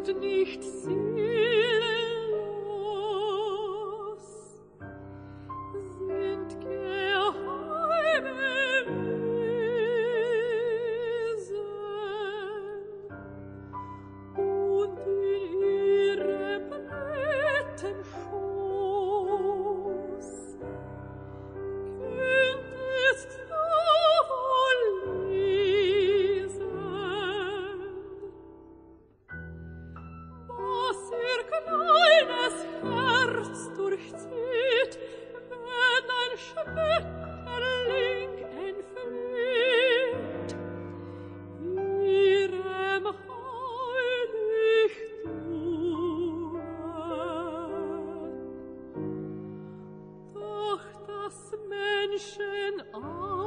nicht seelenlos, sind geheime Wesen, und in ihrem Blütenschoß könntest wohl lesen, was ihr kleines Herz durchzieht, wenn ein Schmetterling entflieht, Ihrem Heiligtume. Doch das Menschenauge